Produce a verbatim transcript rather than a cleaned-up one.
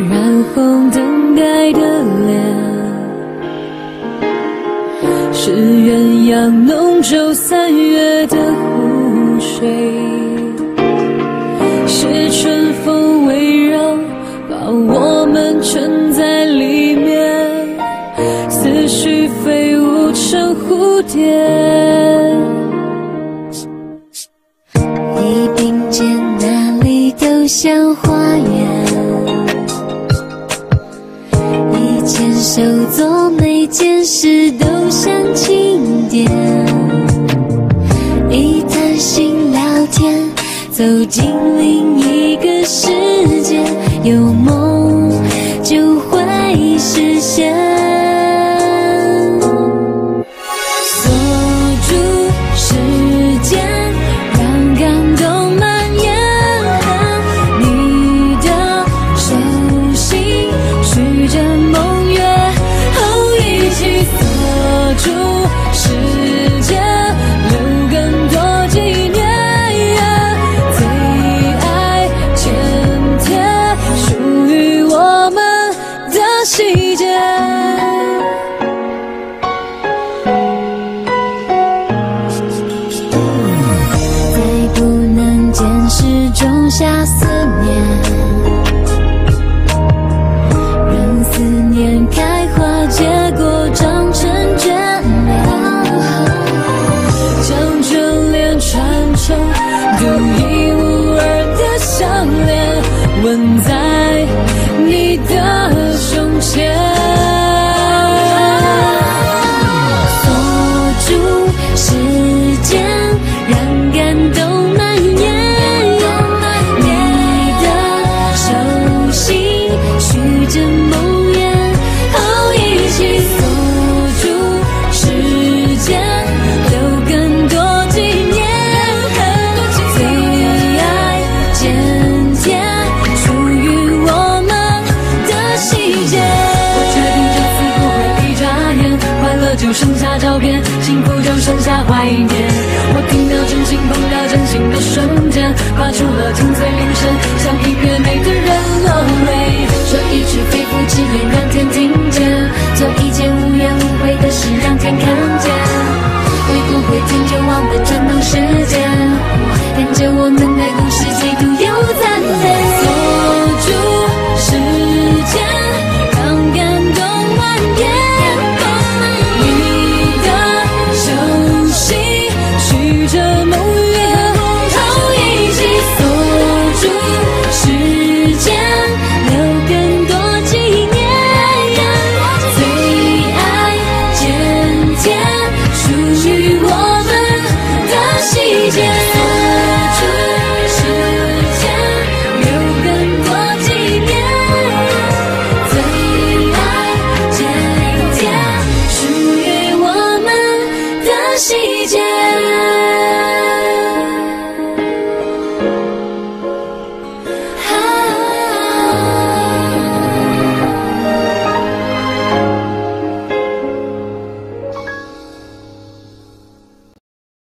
染红等待的脸。是鸳鸯弄皱三月的湖水，是春风围绕，把我们沉在里面，思绪飞舞成蝴蝶。 你并肩哪里都像花园，你牵手做每件事都像庆典，一谈心聊天，走进另一个世界，有梦就会实现。锁住时间，让感动蔓延，你的手心许着梦约，后一起锁住时间，留更多纪念，最爱剪贴属于我们的细节。在不能见时种下思念，任思念开花结果长成眷恋，将眷恋传承独一无二的项链，纹在你的胸前。锁住时间，让感动蔓延，你的手心许着梦魇，后一起锁住时间，留更多纪念，最爱剪贴属于我们的细节。我决定这次不会一眨眼，快乐就剩下照片，幸福就剩下怀念。我听到真心，碰到真心的瞬间，画出了精粹铃声，像音乐美的人落泪。说一句肺腑之言，让天听见，做一件无怨无悔的事，让天看见。会不会天就忘了转动时间，跟着我们的故事几度又赞美。锁住时间，让感动蔓延，你的手心许着梦约，后一起锁住时间，留更多纪念，最爱剪贴